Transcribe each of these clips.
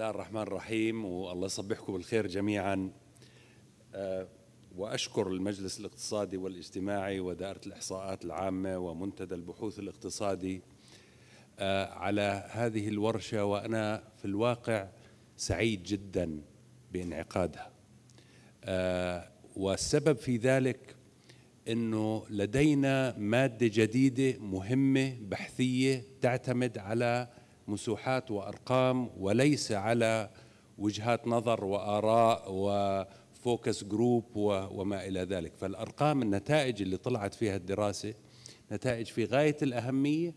الله الرحمن الرحيم، والله يصبحكم بالخير جميعا. وأشكر المجلس الاقتصادي والاجتماعي ودائرة الإحصاءات العامة ومنتدى البحوث الاقتصادي على هذه الورشة، وأنا في الواقع سعيد جدا بانعقادها. والسبب في ذلك أنه لدينا مادة جديدة مهمة بحثية تعتمد على مسوحات وأرقام وليس على وجهات نظر وآراء وفوكس جروب وما إلى ذلك. فالأرقام، النتائج اللي طلعت فيها الدراسة نتائج في غاية الأهمية،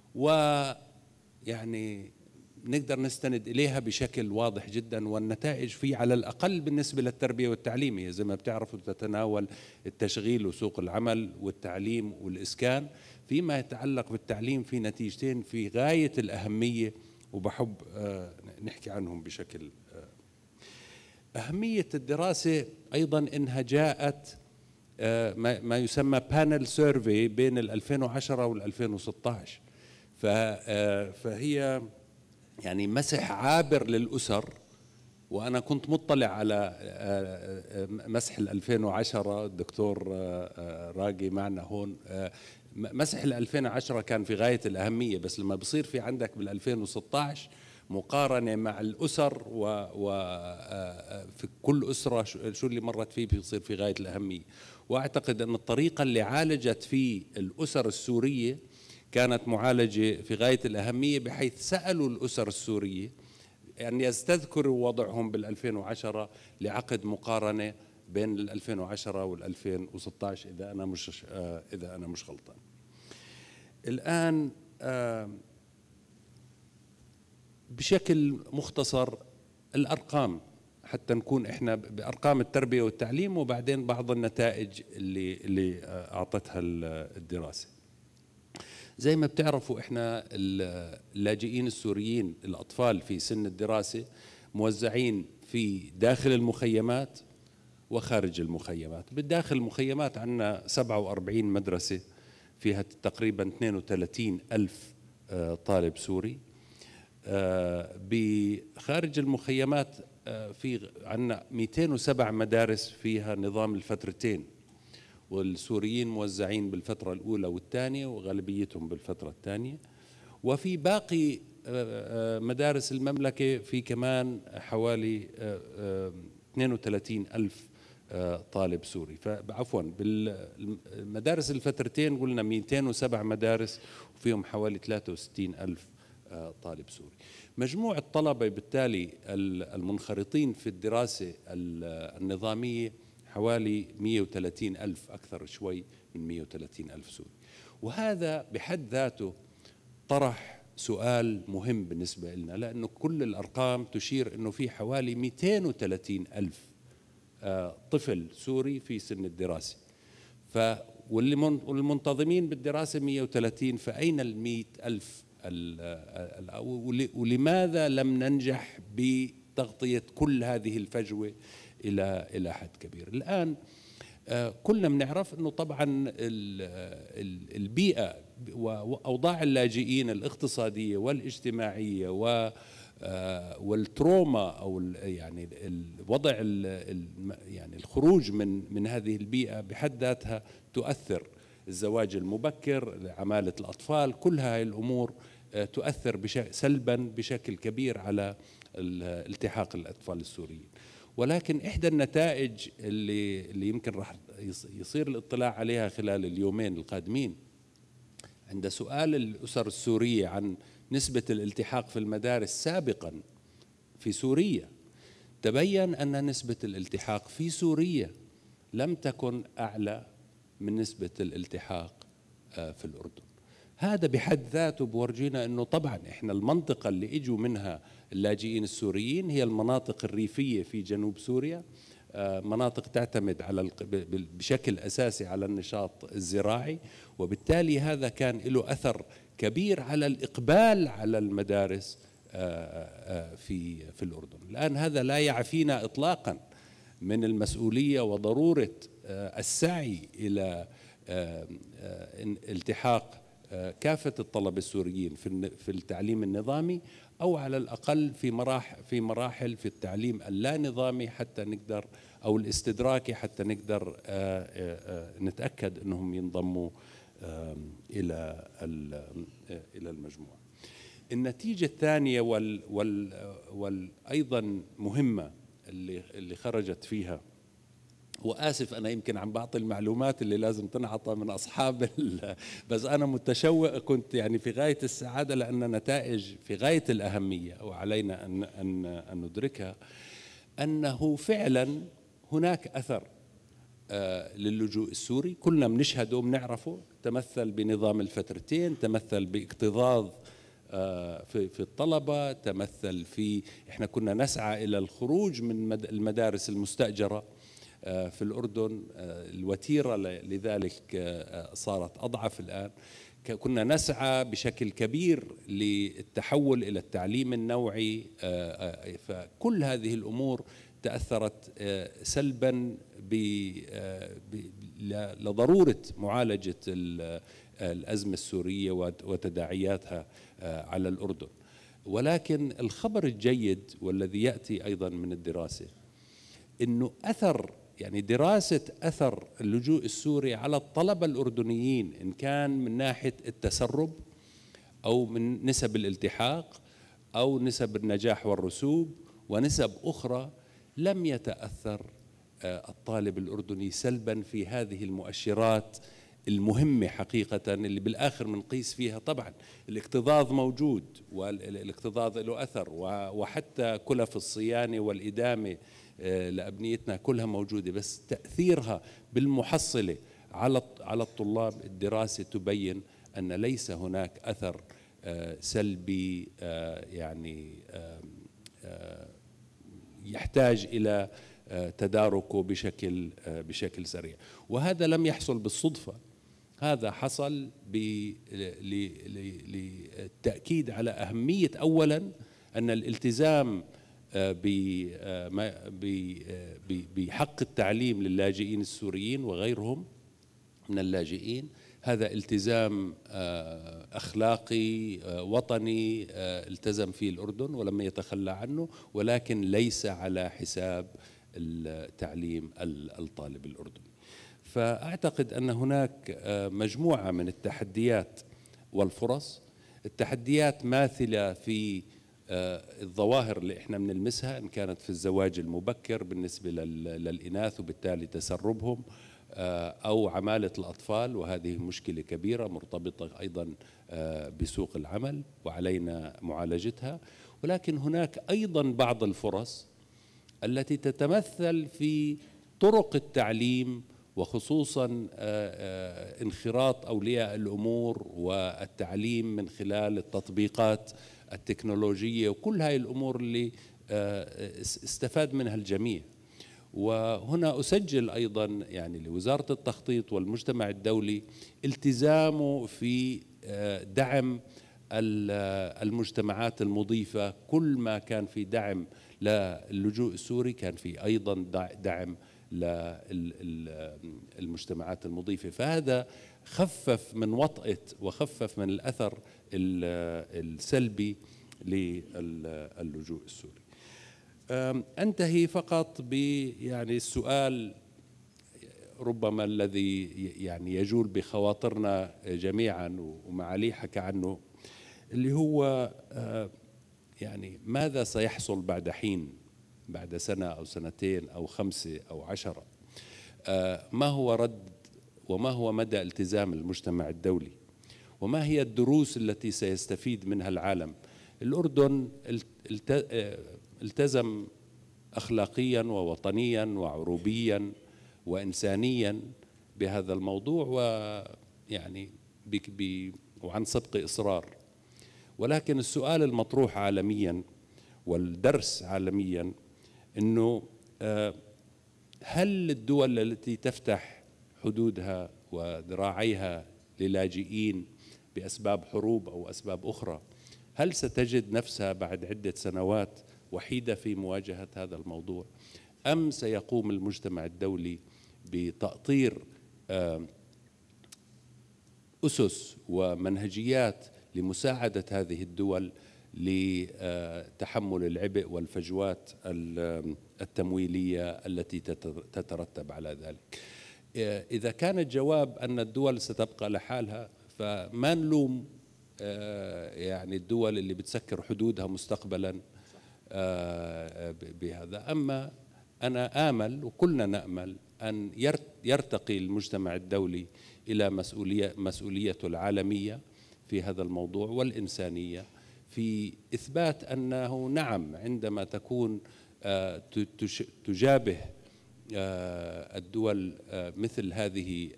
ويعني نقدر نستند إليها بشكل واضح جدا. والنتائج في على الأقل بالنسبة للتربية والتعليم، هي زي ما بتعرفوا تتناول التشغيل وسوق العمل والتعليم والإسكان. فيما يتعلق بالتعليم في نتيجتين في غاية الأهمية، وبحب نحكي عنهم بشكل أهمية الدراسة. أيضا إنها جاءت ما يسمى بانل سيرفي بين 2010 وال 2016، فهي يعني مسح عابر للأسر. وأنا كنت مطلع على مسح 2010، الدكتور راقي معنا هون. مسح 2010 كان في غاية الأهمية، بس لما بصير في عندك بال 2016 مقارنة مع الأسر وفي كل أسرة شو اللي مرت فيه بيصير في غاية الأهمية. وأعتقد أن الطريقة اللي عالجت في الأسر السورية كانت معالجة في غاية الأهمية، بحيث سألوا الأسر السورية أن يستذكروا وضعهم بال 2010 لعقد مقارنة بين ال 2010 وال 2016 إذا أنا مش غلطان. الآن بشكل مختصر الأرقام، حتى نكون إحنا بأرقام التربية والتعليم، وبعدين بعض النتائج اللي أعطتها الدراسة. زي ما بتعرفوا إحنا اللاجئين السوريين الأطفال في سن الدراسة موزعين في داخل المخيمات وخارج المخيمات. بالداخل المخيمات عندنا 47 مدرسة فيها تقريبا 32 ألف طالب سوري. بخارج المخيمات في عندنا 207 مدارس فيها نظام الفترتين، والسوريين موزعين بالفترة الأولى والثانية وغالبيتهم بالفترة الثانية. وفي باقي مدارس المملكة في كمان حوالي 32 ألف طالب سوري. فعفوا بالمدارس الفترتين قلنا 207 مدارس وفيهم حوالي 63 ألف طالب سوري. مجموع الطلبة بالتالي المنخرطين في الدراسة النظامية حوالي 130 ألف، أكثر شوي من 130 ألف سوري. وهذا بحد ذاته طرح سؤال مهم بالنسبة لنا، لأنه كل الأرقام تشير أنه في حوالي 230 ألف طفل سوري في سن الدراسة، والمنتظمين بالدراسة 130. فأين ال100 ألف؟ ولماذا لم ننجح بتغطية كل هذه الفجوة إلى حد كبير؟ الآن كلنا بنعرف أنه طبعا البيئة وأوضاع اللاجئين الاقتصادية والاجتماعية والتروما، أو يعني الوضع يعني الخروج من هذه البيئة بحد ذاتها تؤثر. الزواج المبكر، عمالة الأطفال، كل هذه الأمور تؤثر سلبا بشكل كبير على التحاق الأطفال السوريين. ولكن إحدى النتائج اللي يمكن راح يصير الاطلاع عليها خلال اليومين القادمين، عند سؤال الأسر السورية عن نسبة الالتحاق في المدارس سابقا في سوريا، تبين أن نسبة الالتحاق في سوريا لم تكن أعلى من نسبة الالتحاق في الأردن. هذا بحد ذاته بورجينا أنه طبعا إحنا المنطقة اللي إجوا منها اللاجئين السوريين هي المناطق الريفية في جنوب سوريا، مناطق تعتمد على بشكل أساسي على النشاط الزراعي، وبالتالي هذا كان له أثر كبير على الإقبال على المدارس في الأردن. الآن هذا لا يعفينا إطلاقا من المسؤولية وضرورة السعي إلى التحاق كافة الطلبة السوريين في التعليم النظامي، أو على الأقل في مراحل في التعليم اللا نظامي حتى نقدر، أو الاستدراكي حتى نقدر نتأكد أنهم ينضموا إلى المجموعة. النتيجة الثانية والأيضا مهمة اللي خرجت فيها، وآسف أنا يمكن عم بعطي المعلومات اللي لازم تنعطى من أصحاب بس أنا متشوق، كنت يعني في غاية السعادة لأن نتائج في غاية الأهمية وعلينا أن ندركها، أنه فعلا هناك أثر للجوء السوري كلنا بنشهده وبنعرفه، تمثل بنظام الفترتين، تمثل باكتظاظ في الطلبة، تمثل في احنا كنا نسعى إلى الخروج من المدارس المستأجرة في الأردن، الوتيرة لذلك صارت أضعف الآن. كنا نسعى بشكل كبير للتحول إلى التعليم النوعي، فكل هذه الأمور تأثرت سلبا لضرورة معالجة الأزمة السورية وتداعياتها على الأردن. ولكن الخبر الجيد والذي يأتي أيضا من الدراسة إنه أثر، يعني دراسة أثر اللجوء السوري على الطلبة الأردنيين، إن كان من ناحية التسرب أو من نسب الالتحاق أو نسب النجاح والرسوب ونسب أخرى، لم يتأثر الطالب الأردني سلبا في هذه المؤشرات المهمة حقيقة، اللي بالآخر منقيس فيها. طبعا الاكتظاظ موجود والاكتظاظ له أثر، وحتى كلف الصيانة والإدامة لأبنيتنا كلها موجودة، بس تأثيرها بالمحصلة على الطلاب، الدراسة تبين أن ليس هناك أثر سلبي يعني يحتاج إلى تداركه بشكل سريع. وهذا لم يحصل بالصدفة، هذا حصل للتأكيد على أهمية أولا أن الالتزام بحق التعليم للاجئين السوريين وغيرهم من اللاجئين، هذا التزام أخلاقي وطني التزم فيه الأردن ولم يتخلى عنه، ولكن ليس على حساب التعليم الطالب الأردني. فأعتقد أن هناك مجموعة من التحديات والفرص. التحديات ماثلة في الظواهر اللي احنا بنلمسها، إن كانت في الزواج المبكر بالنسبة للإناث وبالتالي تسربهم، أو عمالة الأطفال، وهذه مشكلة كبيرة مرتبطة أيضا بسوق العمل وعلينا معالجتها. ولكن هناك أيضا بعض الفرص التي تتمثل في طرق التعليم، وخصوصا انخراط أولياء الأمور والتعليم من خلال التطبيقات التكنولوجية، وكل هاي الأمور اللي استفاد منها الجميع. وهنا أسجل أيضا يعني لوزارة التخطيط والمجتمع الدولي التزامه في دعم المجتمعات المضيفة. كل ما كان في دعم للجوء السوري كان في أيضا دعم للمجتمعات المضيفة، فهذا خفف من وطأة وخفف من الأثر السلبي للجوء السوري. أنتهي فقط يعني السؤال ربما الذي يعني يجول بخواطرنا جميعا ومعالي حكى عنه، اللي هو يعني ماذا سيحصل بعد حين، بعد سنة أو سنتين أو 5 أو 10؟ ما هو رد وما هو مدى التزام المجتمع الدولي، وما هي الدروس التي سيستفيد منها العالم؟ الأردن التزم أخلاقيا ووطنيا وعروبيا وإنسانيا بهذا الموضوع، ويعني وعن سبق إصرار. ولكن السؤال المطروح عالميا والدرس عالميا إنه هل الدول التي تفتح حدودها وذراعيها للاجئين بأسباب حروب أو أسباب أخرى، هل ستجد نفسها بعد عدة سنوات وحيدة في مواجهة هذا الموضوع، أم سيقوم المجتمع الدولي بتأطير أسس ومنهجيات لمساعدة هذه الدول لتحمل العبء والفجوات التمويلية التي تترتب على ذلك. إذا كان الجواب أن الدول ستبقى لحالها، فما نلوم يعني الدول اللي بتسكر حدودها مستقبلا بهذا. أما أنا آمل وكلنا نأمل أن يرتقي المجتمع الدولي إلى مسؤوليته العالمية في هذا الموضوع والإنسانية، في إثبات أنه نعم عندما تكون تجابه الدول مثل هذه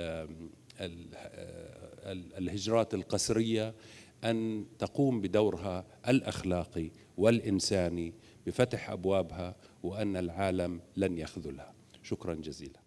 الهجرات القسرية أن تقوم بدورها الأخلاقي والإنساني بفتح أبوابها، وأن العالم لن يخذلها. شكرا جزيلا.